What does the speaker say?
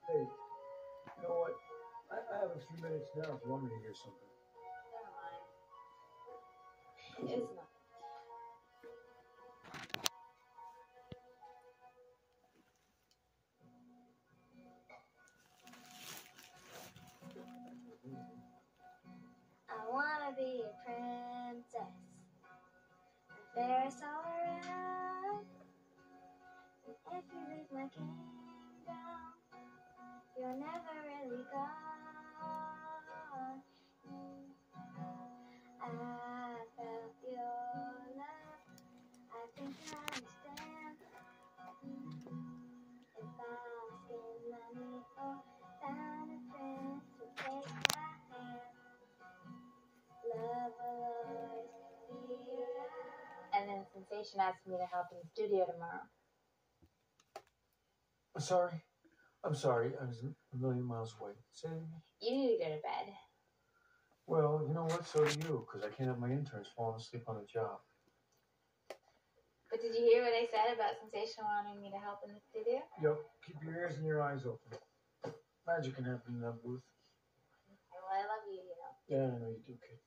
Hey, you know what? I have a few minutes now if you want me to hear something. Never mind. It's nothing. I wanna be a princess, fairest all around. If you leave my kingdom, you're never really gone. I felt your love, I think I understand. If asking money or found a prince to take my hand, love will always be around. And then Sensation asked me to help in the studio tomorrow. I'm sorry. I was a million miles away. Say it again. You need to go to bed. Well, you know what? So do you, because I can't have my interns falling asleep on the job. But did you hear what I said about Sensation wanting me to help in the studio? Yep. Keep your ears and your eyes open. Magic can happen in that booth. Well, I love you, you know. Yeah, I know you do, kid.